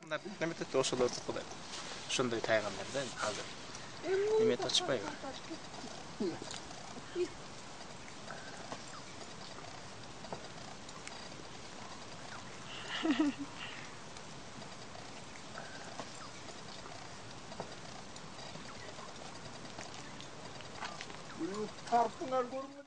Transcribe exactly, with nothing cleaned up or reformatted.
неме тетти ошолор тургула ошондой тайгандар да азыр неме тачпайбы Tarpınar görmüyor.